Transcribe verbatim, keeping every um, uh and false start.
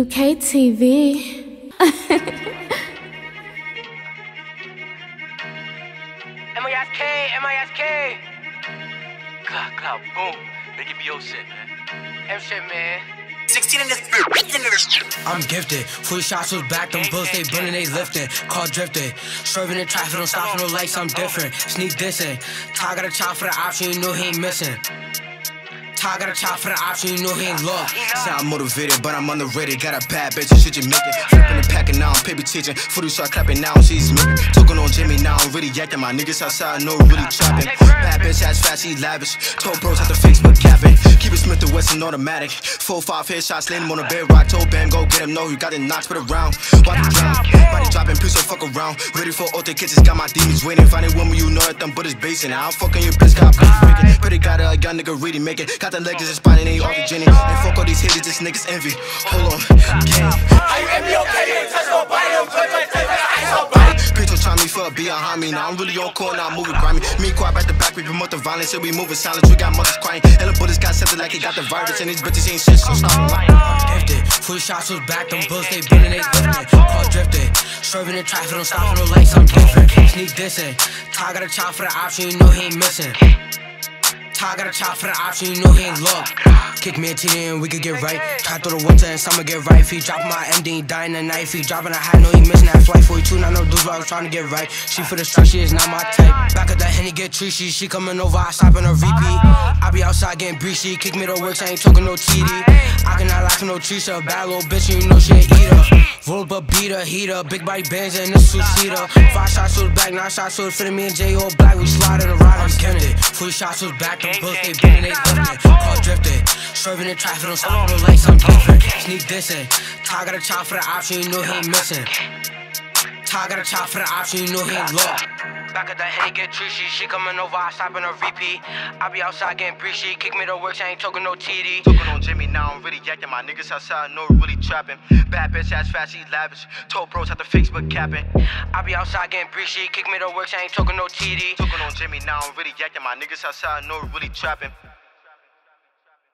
U K T V. M I S K, M I S K. Clock, clock, boom. They give me your shit, man. M shit, man. sixteen in this I'm gifted. Fully shots was back, them bulls they burning, they lifting. Car drifting. Swerving in traffic, don't stop for no lights, I'm different. Sneak dissing. Ty got a chop for the option, you know he ain't missing. Ty got a chop for the option, you know he ain't lost. Say I'm motivated, but I'm underrated. Got a bad bitch, shit you making. Flipping the packing now, I'm paper teaching. Fully start clapping now, she's me. Talking on Jimmy now, I'm really acting. My niggas outside, no really trapping. Bad bitch, ass fast, she lavish. Told bros at the Facebook capping. Keep it Smith to Wesson automatic. Four, five headshots, laying him on the bed. Rock, told Bam, go get him. No, you got the knocks, put around. Watch it drown. Body dropping, please don't fuck around. Ready for all the kitchens, got my demons waiting. Finding woman, you know that them butters basing. I'm fucking your bitch, got breaking. Pretty got a young nigga really make it. Got the legs just spinning, ain't all the Jenny. And fuck all these haters, this niggas envy. Hold on, gang. Are you M B okay? You ain't touch nobody. I'm good, like take the ice off body. Bitch don't try me for a behind me. Now I'm really on court, now I'm moving grimy. Me quiet at the back, we promote the violence. And we moving silence, we got mothers crying. And the bullets got something like he got the virus. And these bitches ain't shit, so stop lying. I'm gifted. Fully shots was back, them bulls they burning, they lifting. Car drifting. Swerving in traffic, don't stop for no lights, I'm different. Sneak dissing. Ty got a chop for the option, you know he ain't missing. Ty got a chop for the option, you know he ain't lost. Kick me a T D and we could get right. Try through the winter and summer get right. If he dropping my M D, he dying at night. If he dropping a hat, no he missing that flight. forty-two, not no dudes, but I was trying to get right. She for the strike, she is not my type. Back at that Henny, get treachy. She coming over, I stop in a repeat. I be outside getting breezy. Kick me to work, I ain't talking no T D. I cannot lie for no Trisha. Bad little bitch, you know she ain't eater. Roll up, beater, heater. Big body bands and this two-seater. Five shots to the back, nine shots to the fit. Me and J all black, we sliding around, I'm gifted. Fully shots to the back, them bulls they burning, they lifting. Car drifting. Swerving in traffic, don't stop for no lights, I'm different. Sneak dissing. Ty got a chop for the option, you know he ain't missing. Ty got a chop for the option, you know he ain't lost. Back at that Henny, get treachy. She coming over, I stop in a repeat. I be outside getting breezy. Kick me to work, I ain't talking no T D. Talking on Jimmy now, I'm really acting. My niggas outside, no really trapping. Bad bitch, ass fast, she lavish. Told bros at the Facebook capping. I be outside getting breezy. Kick me to work, I ain't talking no T D. Talking on Jimmy now, I'm really acting. My niggas outside, no really trapping.